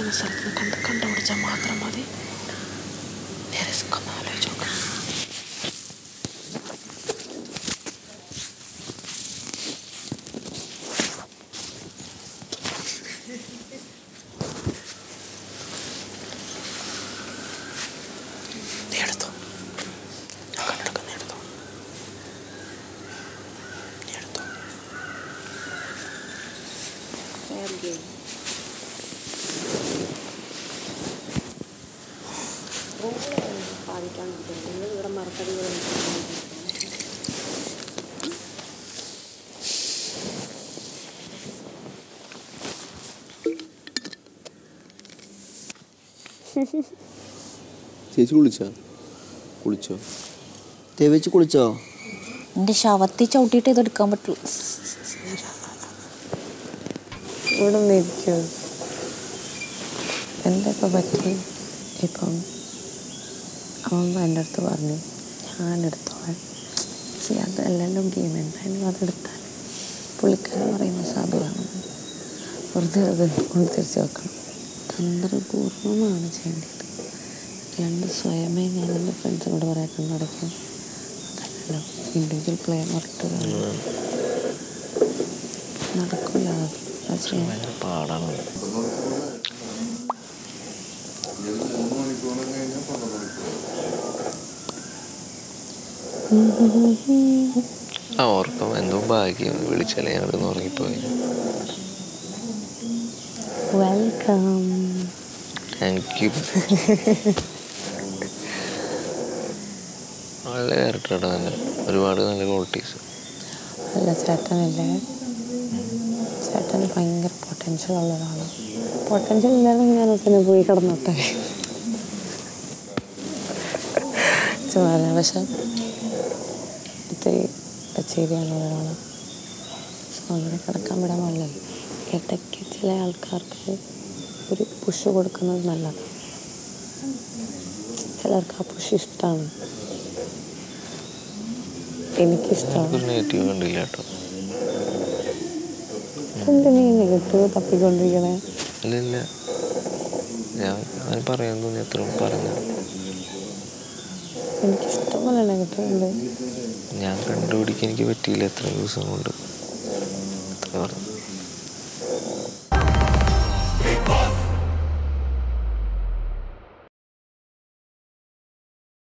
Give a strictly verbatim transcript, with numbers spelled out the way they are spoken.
താമസിക്കുന്ന സ്ഥലത്ത് കണ്ട് കണ്ടുപിടിച്ചാൽ മാത്രം മതി. റിസ്ക് ഒന്ന് ആലോചിച്ച് നോക്കാം. നീ എടുത്തോ, ഞാൻ കണ്ടെടുക്കുന്ന എടുത്തോ, നീ എടുത്തോ. Fair game. പാലിക്കാൻ നിങ്ങൾ ഇവിടെ മറക്കടികൾ ചേച്ചി കുളിച്ചോ? കുളിച്ചോ? തേവച്ച് കുളിച്ചോ? എൻ്റെ ശവത്തിൽ ചവിട്ടിയിട്ട് ഇതെടുക്കാൻ പറ്റുള്ളൂ. ഇവിടെ നിൽക്കൂ. എന്തൊക്കെ പറ്റി? ഇപ്പം അവൻ എൻ്റെ അടുത്ത് പറഞ്ഞു ഞാൻ എടുത്തോളാൻ. പക്ഷേ അതല്ലല്ലോ ഗെയിം. എന്തായാലും അതെടുത്താൽ പുള്ളിക്കാരൻ പറയുന്ന സാധുവാണ്. വെറുതെ അത് കൊണ്ട് തിരിച്ച് വെക്കണം. തന്ത്രപൂർവമാണ് ചെയ്യേണ്ടത്. രണ്ട് സ്വയമേ ഞാൻ എൻ്റെ ഫ്രണ്ട്സിനോട് പറയാൻ കണ്ടടയ്ക്കും. അതല്ലല്ലോ ഇൻഡിവിജ്വൽ പ്ലേ പറഞ്ഞിട്ട് നടക്കില്ല. അത് ചെയ്യാൻ പാടാണ്. ആ ഓർക്കം എന്തോ ഭാഗ്യം വിളിച്ചാലേ ഞങ്ങളൊന്ന് ഉറങ്ങിപ്പോയി. വെൽക്കം. Thank you. നല്ല ക്യാരക്ടറാണ്. നല്ല ഒരുപാട് നല്ല ക്വാളിറ്റീസ്. അല്ല ചേട്ടനില്ലേ, ചേട്ടന് ഭയങ്കര പൊട്ടൻഷ്യൽ ഉള്ള ഒരാളാണ്. പൊട്ടൻഷ്യൽ ഇല്ലാതെങ്കിൽ ഞാൻ പിന്നെ പോയി കിടന്നോട്ടെ. ചുമ്മാ. പക്ഷെ ഇത്തിരി ശരിയാനുള്ള ഒരാളാണ്. അങ്ങനെ കിടക്കാൻ വിടാൻ പാടില്ല. ഇടയ്ക്ക് ചില ആൾക്കാർക്ക് ഒരു പുഷ് കൊടുക്കുന്നത് നല്ലതാണ്. ചിലർക്ക് ആ പുഷ് ഇഷ്ടമാണ്. എനിക്കിഷ്ടമാണ്. നെഗറ്റീവ് കണ്ടില്ല കേട്ടോ. എന്ത് നീ നെഗറ്റീവ് തപ്പിക്കൊണ്ടിരിക്കണേ? ഇല്ല ഇല്ല, ഞാൻ അത് പറയാൻ തോന്നി അത്രയും പറഞ്ഞു. എനിക്കിഷ്ടംപോലെ നെഗറ്റീവ് ഉണ്ട്. ഞാൻ കണ്ടുപിടിക്കാൻ എനിക്ക് പറ്റിയില്ല എത്ര ദിവസം കൊണ്ട്. അത്ര പറഞ്ഞു.